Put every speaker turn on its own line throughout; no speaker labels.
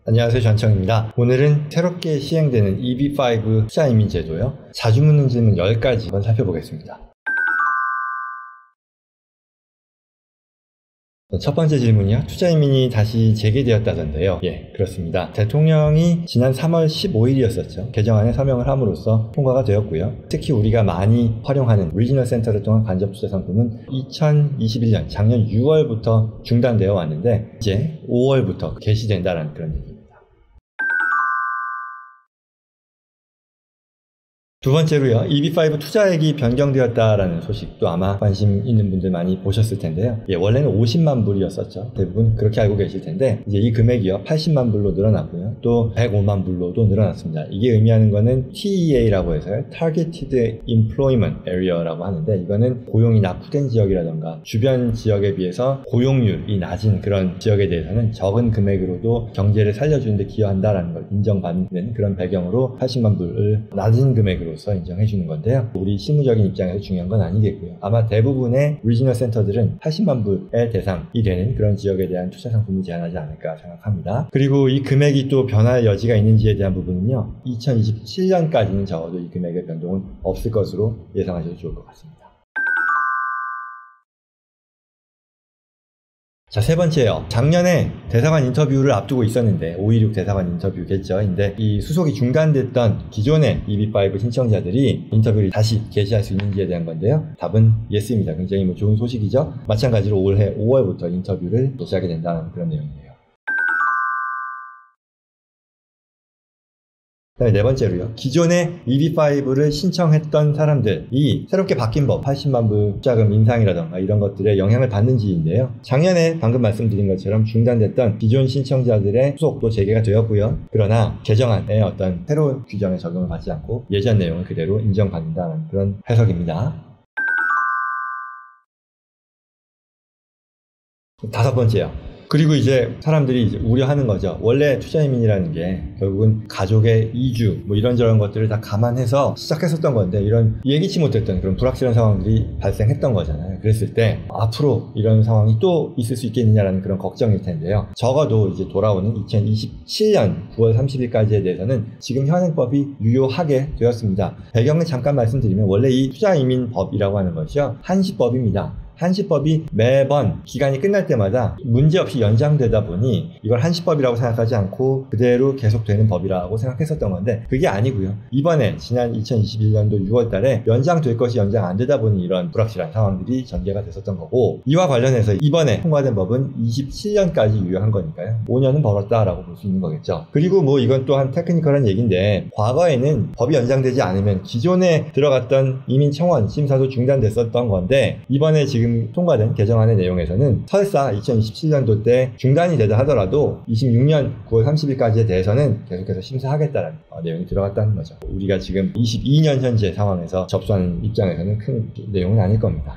안녕하세요, 전청입니다. 오늘은 새롭게 시행되는 EB5 투자이민 제도요. 자주 묻는 질문 10가지 한번 살펴보겠습니다. 첫 번째 질문이요. 투자이민이 다시 재개되었다던데요. 예, 그렇습니다. 대통령이 지난 3월 15일이었었죠. 개정안에 서명을 함으로써 통과가 되었고요. 특히 우리가 많이 활용하는 리지널 센터를 통한 간접 투자 상품은 2021년 작년 6월부터 중단되어 왔는데 이제 5월부터 개시된다는 그런 얘기입니다. 두 번째로요, EB5 투자액이 변경되었다라는 소식도 아마 관심 있는 분들 많이 보셨을 텐데요. 예, 원래는 50만 불이었었죠. 대부분 그렇게 알고 계실 텐데 이제 이 금액이요 80만 불로 늘어났고요. 또 105만 불로도 늘어났습니다. 이게 의미하는 거는 TEA라고 해서요, Targeted Employment Area라고 하는데 이거는 고용이 낙후된 지역이라던가 주변 지역에 비해서 고용률이 낮은 그런 지역에 대해서는 적은 금액으로도 경제를 살려주는 데 기여한다라는 걸 인정받는 그런 배경으로 80만 불을 낮은 금액으로 인정해 주는 건데요. 우리 실무적인 입장에서 중요한 건 아니겠고요. 아마 대부분의 리지널 센터들은 80만 불의 대상이 되는 그런 지역에 대한 투자 상품을 제한하지 않을까 생각합니다. 그리고 이 금액이 또 변화의 여지가 있는지에 대한 부분은요, 2027년까지는 적어도 이 금액의 변동은 없을 것으로 예상하셔도 좋을 것 같습니다. 자, 세 번째요. 작년에 대사관 인터뷰를 앞두고 있었는데 5.16 대사관 인터뷰겠죠. 근데 이 수속이 중단됐던 기존의 EB5 신청자들이 인터뷰를 다시 개시할 수 있는지에 대한 건데요. 답은 예스입니다. 굉장히 좋은 소식이죠. 마찬가지로 올해 5월부터 인터뷰를 개시하게 된다는 그런 내용이에요. 그다음에 네 번째로요. 기존에 EB5를 신청했던 사람들이 새롭게 바뀐 법, 80만 불 투자금 인상이라던가 이런 것들에 영향을 받는지인데요. 작년에 방금 말씀드린 것처럼 중단됐던 기존 신청자들의 수속도 재개가 되었고요. 그러나 개정안의 어떤 새로운 규정에 적용을 받지 않고 예전 내용을 그대로 인정받는다는 그런 해석입니다. 다섯 번째요. 그리고 이제 사람들이 이제 우려하는 거죠. 원래 투자이민이라는 게 결국은 가족의 이주 이런저런 것들을 다 감안해서 시작했었던 건데 이런 예기치 못했던 그런 불확실한 상황들이 발생했던 거잖아요. 그랬을 때 앞으로 이런 상황이 또 있을 수 있겠느냐라는 그런 걱정일 텐데요. 적어도 이제 돌아오는 2027년 9월 30일까지에 대해서는 지금 현행법이 유효하게 되었습니다. 배경을 잠깐 말씀드리면 원래 이 투자이민법이라고 하는 것이요, 한시법입니다. 한시법이 매번 기간이 끝날 때마다 문제없이 연장되다 보니 이걸 한시법이라고 생각하지 않고 그대로 계속되는 법이라고 생각했었던 건데 그게 아니고요. 이번에 지난 2021년도 6월 달에 연장될 것이 연장 안 되다 보니 이런 불확실한 상황들이 전개가 됐었던 거고, 이와 관련해서 이번에 통과된 법은 27년까지 유효한 거니까요. 5년은 벌었다라고 볼 수 있는 거겠죠. 그리고 이건 또한 테크니컬한 얘기인데 과거에는 법이 연장되지 않으면 기존에 들어갔던 이민 청원 심사도 중단됐었던 건데 이번에 지금 통과된 개정안의 내용에서는 설사 2027년도 때 중단이 되다 하더라도 26년 9월 30일까지에 대해서는 계속해서 심사하겠다는 내용이 들어갔다는 거죠. 우리가 지금 22년 현재 상황에서 접수하는 입장에서는 큰 내용은 아닐 겁니다.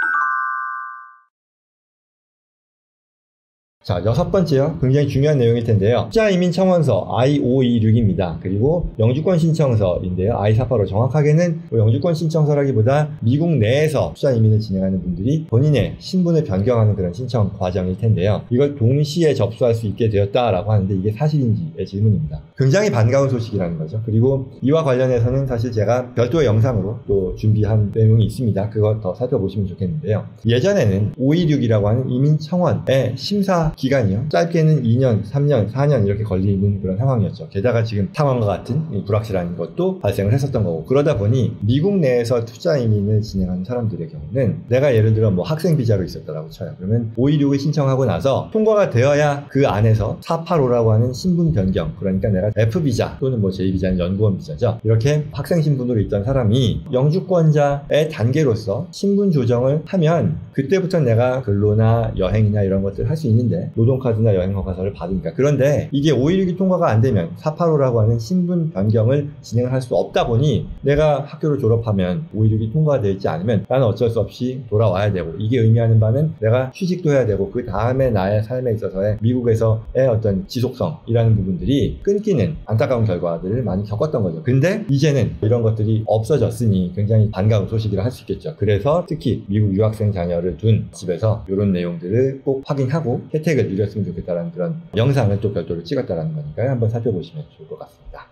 자, 여섯 번째요. 굉장히 중요한 내용일 텐데요. 투자이민 청원서 I-526입니다. 그리고 영주권 신청서인데요. I-485. 정확하게는 영주권 신청서라기보다 미국 내에서 투자이민을 진행하는 분들이 본인의 신분을 변경하는 그런 신청 과정일 텐데요. 이걸 동시에 접수할 수 있게 되었다라고 하는데 이게 사실인지의 질문입니다. 굉장히 반가운 소식이라는 거죠. 그리고 이와 관련해서는 사실 제가 별도의 영상으로 또 준비한 내용이 있습니다. 그거 더 살펴보시면 좋겠는데요. 예전에는 526이라고 하는 이민 청원의 심사 기간이요, 짧게는 2년, 3년, 4년 이렇게 걸리는 그런 상황이었죠. 게다가 지금 상황과 같은 불확실한 것도 발생을 했었던 거고, 그러다 보니 미국 내에서 투자 이민을 진행하는 사람들의 경우는 내가 예를 들어 학생 비자로 있었다라고 쳐요. 그러면 526을 신청하고 나서 통과가 되어야 그 안에서 485라고 하는 신분 변경, 그러니까 내가 F 비자 또는 J 비자는 연구원 비자죠. 이렇게 학생 신분으로 있던 사람이 영주권자의 단계로서 신분 조정을 하면 그때부터 내가 근로나 여행이나 이런 것들을 할 수 있는데 노동카드나 여행허가서를 받으니까. 그런데 이게 5.16이 통과가 안 되면 485라고 하는 신분 변경을 진행을 할 수 없다 보니 내가 학교를 졸업하면 5.16이 통과되어 있지 않으면 나는 어쩔 수 없이 돌아와야 되고, 이게 의미하는 바는 내가 취직도 해야 되고 그 다음에 나의 삶에 있어서의 미국에서의 어떤 지속성이라는 부분들이 끊기는 안타까운 결과들을 많이 겪었던 거죠. 근데 이제는 이런 것들이 없어졌으니 굉장히 반가운 소식이라 할 수 있겠죠. 그래서 특히 미국 유학생 자녀를 둔 집에서 이런 내용들을 꼭 확인하고 혜택을 혜택을 누렸으면 좋겠다라는 그런 영상을 또 별도로 찍었다라는 거니까요. 한번 살펴보시면 좋을 것 같습니다.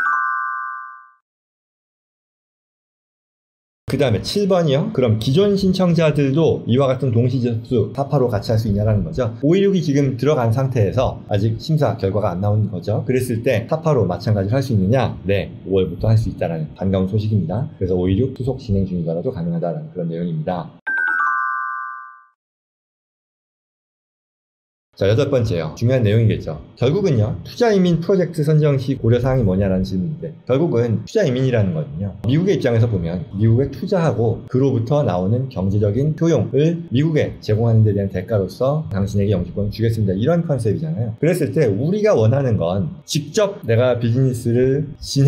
그 다음에 7번이요. 그럼 기존 신청자들도 이와 같은 동시 접수 타파로 같이 할 수 있냐라는 거죠. 516이 지금 들어간 상태에서 아직 심사 결과가 안 나온 거죠. 그랬을 때 타파로 마찬가지로 할 수 있느냐? 네, 5월부터 할 수 있다는 반가운 소식입니다. 그래서 516 수속 진행 중이더라도 가능하다는 그런 내용입니다. 자, 8번째요. 중요한 내용이겠죠. 결국은요, 투자이민 프로젝트 선정 시 고려사항이 뭐냐라는 질문인데, 결국은 투자이민이라는 거는요, 미국의 입장에서 보면 미국에 투자하고 그로부터 나오는 경제적인 효용을 미국에 제공하는 데 대한 대가로서 당신에게 영주권을 주겠습니다. 이런 컨셉이잖아요. 그랬을 때 우리가 원하는 건 직접 내가 비즈니스를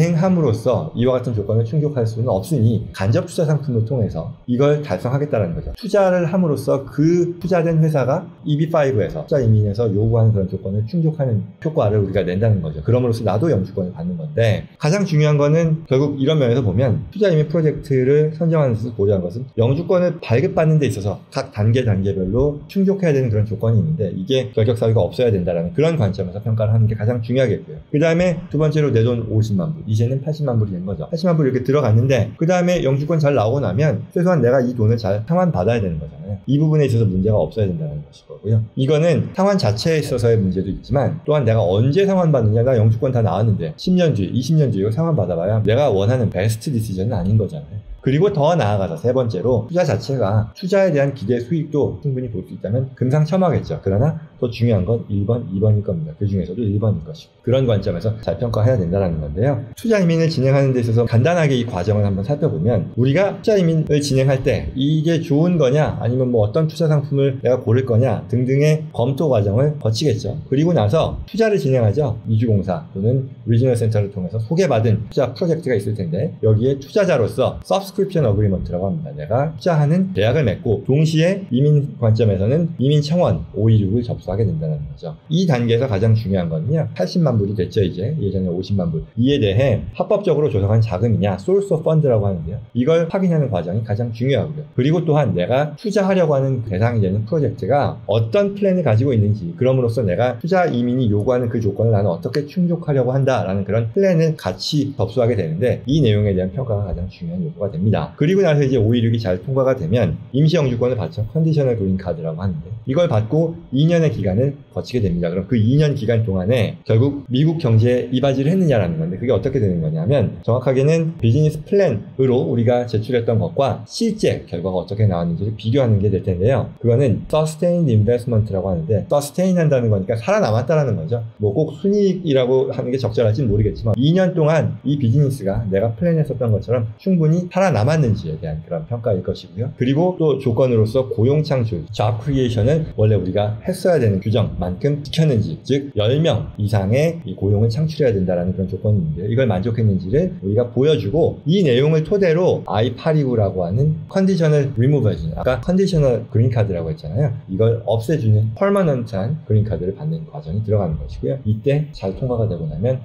진행함으로써 이와 같은 조건을 충족할 수는 없으니 간접 투자 상품을 통해서 이걸 달성하겠다는 거죠. 투자를 함으로써 그 투자된 회사가 EB5에서 투자이민 에서 요구하는 그런 조건을 충족하는 효과를 우리가 낸다는 거죠. 그럼으로써 나도 영주권을 받는 건데, 가장 중요한 거는 결국 이런 면에서 보면 투자이민 프로젝트를 선정하는 데서 고려한 것은 영주권을 발급받는 데 있어서 각 단계별로 충족해야 되는 그런 조건이 있는데, 이게 결격 사유가 없어야 된다는 그런 관점에서 평가를 하는 게 가장 중요하겠고요. 그 다음에 두 번째로 내 돈 50만 불, 이제는 80만 불이 된 거죠. 80만 불 이렇게 들어갔는데, 그 다음에 영주권 잘 나오고 나면 최소한 내가 이 돈을 잘 상환받아야 되는 거잖아요. 이 부분에 있어서 문제가 없어야 된다는 것일 거고요. 이거는 상환 자체에 있어서의 문제도 있지만, 또한 내가 언제 상환받느냐, 나 영주권 다 나왔는데 10년 뒤, 20년 뒤에 상환받아봐야 내가 원하는 베스트 디시전은 아닌 거잖아요. 그리고 더 나아가서 세 번째로 투자 자체가 투자에 대한 기대 수익도 충분히 볼 수 있다면 금상첨화겠죠. 그러나 더 중요한 건 1번, 2번일 겁니다. 그 중에서도 1번일 것이고, 그런 관점에서 잘 평가해야 된다는 건데요. 투자 이민을 진행하는 데 있어서 간단하게 이 과정을 한번 살펴보면, 우리가 투자 이민을 진행할 때 이게 좋은 거냐, 아니면 뭐 어떤 투자 상품을 내가 고를 거냐 등등의 검토 과정을 거치겠죠. 그리고 나서 투자를 진행하죠. 이주공사 또는 리지널 센터를 통해서 소개받은 투자 프로젝트가 있을 텐데, 여기에 투자자로서 서브스크립션 어그리먼트라고 합니다. 내가 투자하는 계약을 맺고 동시에 이민 관점에서는 이민 청원 526을 접수하게 된다는 거죠. 이 단계에서 가장 중요한 거는요, 80만 불이 됐죠. 이제 예전에 50만 불, 이에 대해 합법적으로 조성한 자금이냐, 소스 오브 펀드라고 하는데요, 이걸 확인하는 과정이 가장 중요하고요. 그리고 또한 내가 투자하려고 하는 대상이 되는 프로젝트가 어떤 플랜을 가지고 있는지, 그럼으로써 내가 투자 이민이 요구하는 그 조건을 나는 어떻게 충족하려고 한다라는 그런 플랜을 같이 접수하게 되는데, 이 내용에 대한 평가가 가장 중요한 요소가 됩니다. 그리고 나서 이제 526이 잘 통과가 되면 임시 영주권을 받죠. 컨디셔널 그린 카드라고 하는데, 이걸 받고 2년의 기간을 거치게 됩니다. 그럼 그 2년 기간 동안에 결국 미국 경제에 이바지를 했느냐라는 건데, 그게 어떻게 되는 거냐면, 정확하게는 비즈니스 플랜으로 우리가 제출했던 것과 실제 결과가 어떻게 나왔는지를 비교하는 게 될 텐데요. 그거는 sustained investment라고 하는데, sustain 한다는 거니까 살아남았다라는 거죠. 뭐 꼭 순이익이라고 하는 게 적절할지는 모르겠지만, 2년 동안 이 비즈니스가 내가 플랜했었던 것처럼 충분히 살아남았는지에 대한 그런 평가일 것이고요. 그리고 또 조건으로서 고용 창출, job creation을 원래 우리가 했어야 되는 규정만큼 지켰는지, 즉 10명 이상의 이 고용을 창출해야 된다는 그런 조건이 있는데, 이걸 만족했는지를 우리가 보여주고, 이 내용을 토대로 I-829라고 하는 컨디셔널 리무버전, 아까 컨디셔널 그린카드라고 했잖아요. 이걸 없애주는 퍼머넌트한 그린카드를 받는 과정이 들어가는 것이고요. 이때 잘 통과가 되고 나면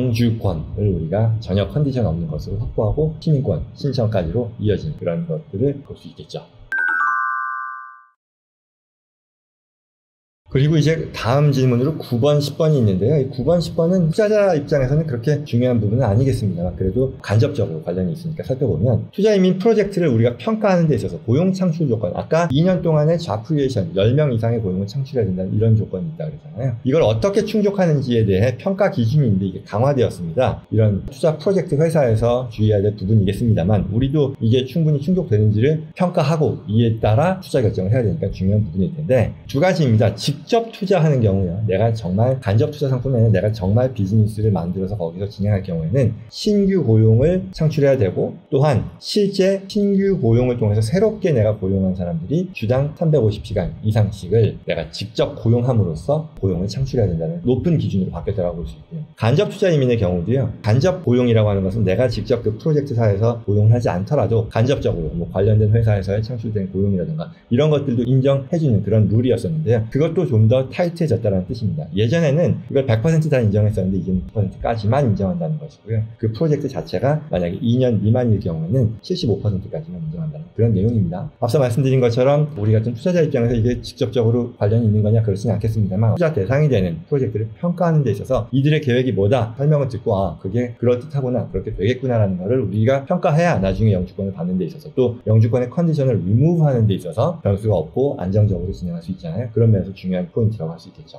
영주권을 우리가 전혀 컨디션 없는 것으로 확보하고 시민권 신청까지로 이어진 그런 것들을 볼 수 있겠죠. 그리고 이제 다음 질문으로 9번, 10번이 있는데요. 이 9번, 10번은 투자자 입장에서는 그렇게 중요한 부분은 아니겠습니다만, 그래도 간접적으로 관련이 있으니까 살펴보면, 투자이민 프로젝트를 우리가 평가하는 데 있어서 고용 창출 조건, 아까 2년 동안의 job creation, 10명 이상의 고용을 창출해야 된다는 이런 조건이 있다고 그랬잖아요. 이걸 어떻게 충족하는지에 대해 평가 기준이 있는데 이게 강화되었습니다. 이런 투자 프로젝트 회사에서 주의해야 될 부분이겠습니다만, 우리도 이게 충분히 충족되는지를 평가하고 이에 따라 투자 결정을 해야 되니까 중요한 부분일 텐데, 두 가지입니다. 직접 투자하는 경우요, 내가 정말 간접 투자 상품이 아니라 내가 정말 비즈니스를 만들어서 거기서 진행할 경우에는 신규 고용을 창출해야 되고, 또한 실제 신규 고용을 통해서 새롭게 내가 고용한 사람들이 주당 350시간 이상씩을 내가 직접 고용함으로써 고용을 창출해야 된다는 높은 기준으로 바뀌었다고 볼 수 있고요. 간접 투자 이민의 경우도요, 간접 고용이라고 하는 것은 내가 직접 그 프로젝트사에서 고용을 하지 않더라도 간접적으로 뭐 관련된 회사에서의 창출된 고용이라든가 이런 것들도 인정해주는 그런 룰이었었는데요. 그것도 좀 더 타이트해졌다는 뜻입니다. 예전에는 이걸 100% 다 인정했었는데 이제는 100%까지만 인정한다는 것이고요. 그 프로젝트 자체가 만약에 2년 미만일 경우에는 75%까지만 인정한다는 그런 내용입니다. 앞서 말씀드린 것처럼 우리 같은 투자자 입장에서 이게 직접적으로 관련이 있는 거냐 그렇지는 않겠습니다만 투자 대상이 되는 프로젝트를 평가하는 데 있어서 이들의 계획이 뭐다 설명을 듣고 그게 그럴듯하구나 그렇게 되겠구나라는 것을 우리가 평가해야 나중에 영주권을 받는 데 있어서 또 영주권의 컨디션을 리무브하는 데 있어서 변수가 없고 안정적으로 진행할 수 있잖아요. 그런 면에서 중요한 포인트라고 할 수 있겠죠.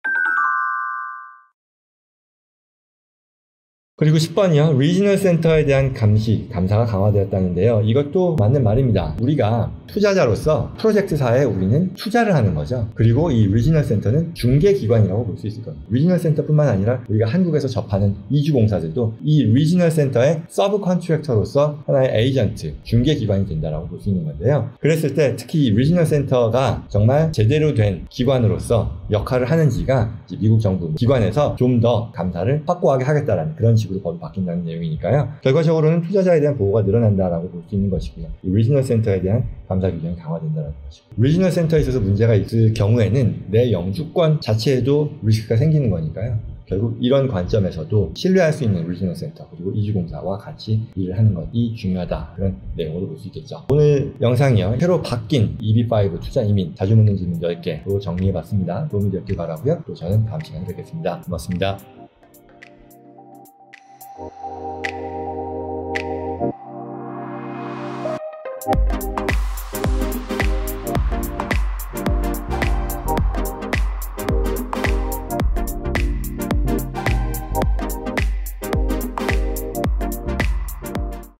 그리고 10번이요. 리지널 센터에 대한 감사가 강화되었다는데요. 이것도 맞는 말입니다. 우리가 투자자로서 프로젝트사에 우리는 투자를 하는 거죠. 그리고 이 리지널 센터는 중개기관이라고 볼 수 있을 겁니다. 리지널 센터뿐만 아니라 우리가 한국에서 접하는 이주공사들도 이 리지널 센터의 서브 컨트랙터로서 하나의 에이전트, 중개기관이 된다라고 볼 수 있는 건데요. 그랬을 때 특히 이 리지널 센터가 정말 제대로 된 기관으로서 역할을 하는지가 미국 정부 기관에서 좀 더 감사를 확고하게 하겠다라는 그런 식으로 법이 바뀐다는 내용이니까요. 결과적으로는 투자자에 대한 보호가 늘어난다라고 볼 수 있는 것이고요. 이 리지널 센터에 대한 감사 규정이 강화된다는 것이고 리지널 센터에 있어서 문제가 있을 경우에는 내 영주권 자체에도 리스크가 생기는 거니까요. 결국 이런 관점에서도 신뢰할 수 있는 리지널 센터 그리고 이주공사와 같이 일을 하는 것이 중요하다 그런 내용으로 볼 수 있겠죠. 오늘 영상이요 새로 바뀐 EB5 투자 이민 자주 묻는 질문 10개로 정리해봤습니다. 도움이 되었길 바라고요. 또 저는 다음 시간에 뵙겠습니다. 고맙습니다.